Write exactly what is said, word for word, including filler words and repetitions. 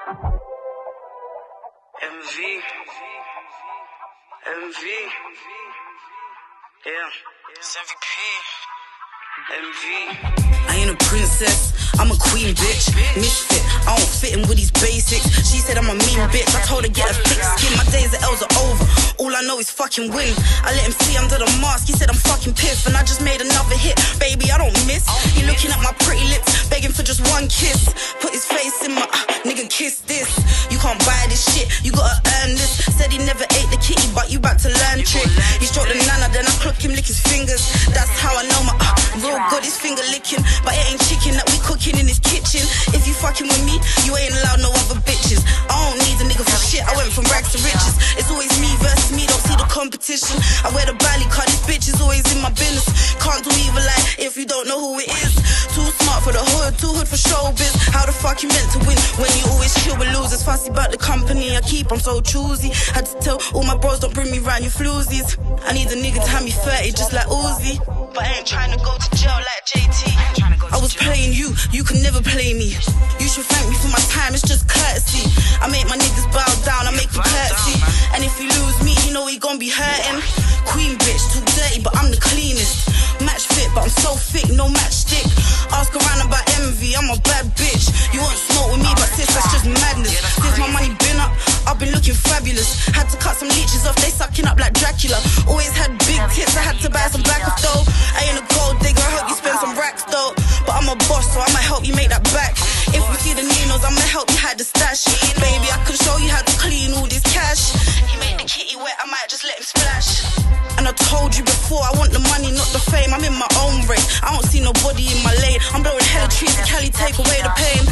M V. M V. Yeah. It's M V P. M V. I ain't a princess, I'm a queen, bitch. Misfit, I don't fit in with these basics. She said I'm a mean bitch, I told her get a thick skin. My days at L's are over, all I know is fucking win. I let him see under the mask, he said I'm fucking piff. And I just made another hit, baby, I don't miss. He looking at my pretty lips, begging for just one kiss. Put his face in my, uh, nigga kiss this. You can't buy this shit, you gotta earn this. Said he never ate the kitty, but you back to learn trick. He stroked the nana, then I clock him, lick his fingers. That's how I know my, uh, real good is finger licking. But it ain't chicken that we cooking in his kitchen. If you fucking with me, you ain't allowed no other bitches. I don't need a nigga for shit, I went from rags to riches. It's always me versus me, don't see the competition. I wear the bally card, this bitch is always in my business. Can't do evil like if you don't know who it is. Too smart for the hood, too hood for showbiz. How the fuck you meant to win when you always chill with losers? Fussy about the company I keep, I'm so choosy. Had to tell all my bros, don't bring me round your floozies. I need a nigga to have me thirty just like Uzi. But I ain't trying to go to jail like J T. I was playing you, you can never play me. You should thank me for my time, it's just courtesy. I make my niggas bow down, I make them courtesy. And if you lose me, you know he gon' be hurting. Queen bitch, too dirty, but I'm the cleanest. Match fit, but I'm so thick, no matchstick. Ask around about envy, I'm a bad bitch. You won't smoke with me, but sis, that's just madness. Since my money been up, I've been looking fabulous. Had to cut some leeches off, they sucking up like Dracula. Always had big tits, I had to buy some back off though. I ain't a gold digger, I hope you spend some racks though. But I'm a boss, so I might help you make that back. If we see the Ninos, I'ma help you hide the stash. Baby, I can show you how to clean all this cash. He made the kitty wet, I might just let him splash. And I told you before, I want the money, not the fame. I'm in my own race, I don't see nobody in my lane. I'm blowing hella trees, Cali, take away the pain.